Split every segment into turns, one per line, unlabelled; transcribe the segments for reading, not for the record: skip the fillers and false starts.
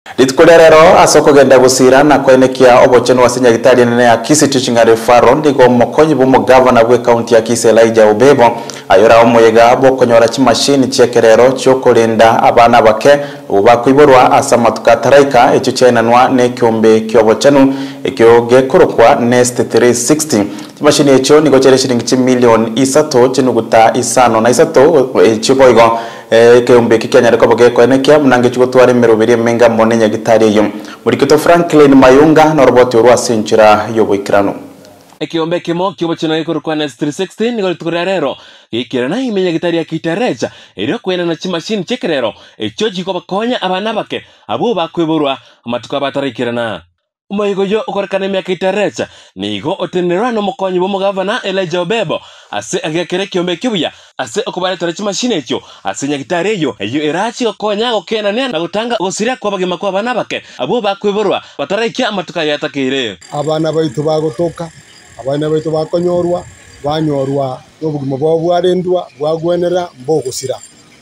Litkulerero asoko genda gusira na kwenekia obocheno wasinya gitari nene ya Kisii Teaching and Referral ndigo mokonyi bumu governor bwe county ya Kisii Elijah Obebo ayora omuyega abo konyora chimashini chekerero chokolinda abana bake ubakwiborwa asama tukataraika echo chenanwa ne kyombe kyobocheno ekyo gekorokwa Nest 360 chimashini echo nigo chere shilingi million isato chinuguta isano na isato chiboigo kyombe kikenya reko bogeko enekia munange chugotware merobiri menga monenya gitari yo murikito Franklin Mayunga na roboti urwa sinchira yoboikrano
ekiombe kimo kyobochino ikorokwa Nest 360 nigo tukurerero gikirana imenya gitari ya kitareja ero kwena na chimashini chekerero echo jiko bakonya abana bake abo bakweborwa amatuka batarikirana umoyigo yo ukorekana emyaka itareja nigo otenerwa no mokonyi bo mugavana Elijah Obebo ase agekere kiombe kibuya ase okubaretera chimashini ekyo ase nyagitari eyo erachi okonya gokenania na gutanga gosiria kwa bagima kwa abana bake abo bakweborwa bataraiki amatuka yatakire
abana baitu bagotoka abana baitu bakonyorwa banyorwa n'obugimo bw'arendwa bwagwenera mbogusira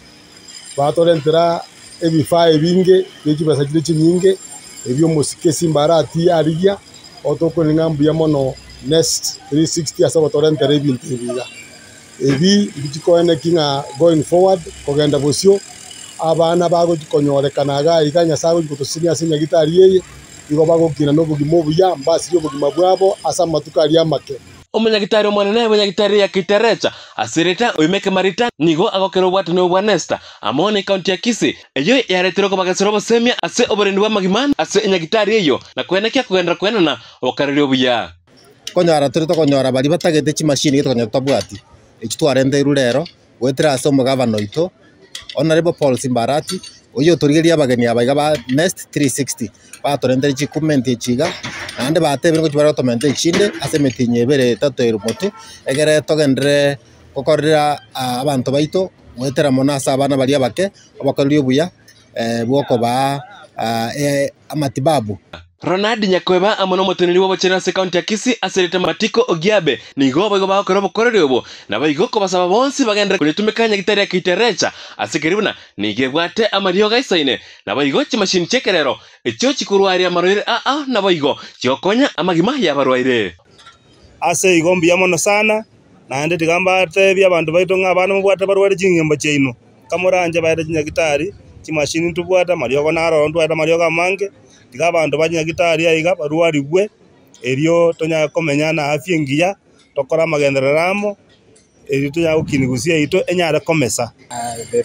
batorentera ebifaa ebinge n'ekibasa kire kinyinge ebyo musike simbarati ariya otoko ningambu ya mono Nest 360 asaba torentera ebintu ebiga ebi bikikoene kinga going forward kogenda bosyo abana bago konyorekana ga iganya sago gutosinya sinya gitari yeye igo bagokina n'obugimo buya mbasi y'obugima bwabo asa matukari amake
umunyagitari omwanene umunyagitari ya kitarecha asireta oimeke marita nigo agokero bwatu no bwa Nesta amone county ya Kisii eyo yaretero kobagasero bosemia ase oborendi bwa magimana ase enyagitari eyo na kwenekia kugendera kwenana okarere obuya
konyara turito konyora bari batagete chimashini gitokonyora tabwati ekitwarende rurero gwetera ase omugavana ito Honorable Paul Simbarati oyo torigeria abageni abaiga ba Nest 360 batorendere chikumenti echiga ande batebere ko chibara tomente chinde ase metinye bere tatero moto egere togendere kokorera abantu baito wetera monasa abana bali abake abakoryo buya bwoko ba amatibabu
Ronald Nyakweba amono moteneri wobochena ase county ya Kisii asereta matiko ogiabe nigo baigo bakora bokorere obo na baigo ko basaba bonsi bagendera kulitumikanya gitari ya kitarecha ase keribuna nige bwate amario gaisaine na baigo chimashini chekerero echo chikurwari amaroire na baigo chikokonya amagima ya barwaire
ase igombi yamono sana na ande tigamba ate abantu baito ng'abana mubwate barware ching'emba cheino kamoranje baite nyagitari chimashini tubwata mario gonaro ndwata mario gamange tiga abantu banyagitari aiga barwari bwe erio tonya komenya na afya ngiya tokora magendereramo erio tonya ukinigusia ito enyara komesa
the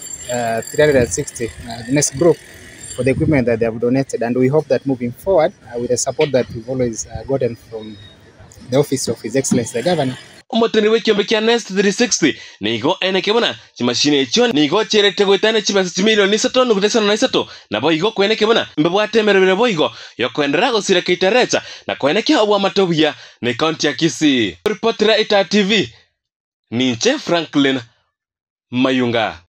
360 the Nest group for the equipment that they have donated, and we hope that moving forward with the support that we've always gotten from the office of His Excellency the Governor.
Umoteni wekiombe kia Nest 360 nigo enekebona chimashini echo nigo cherete gwetana chibasa milioni isato nugutesana na isato na boigo kwenekebona mbebwate merebere boigo yokwendera gosira kitarecha na kwenekia obwa matobuya ne county ya Kisii. Reportera Ita TV Ninche Franklin Mayunga.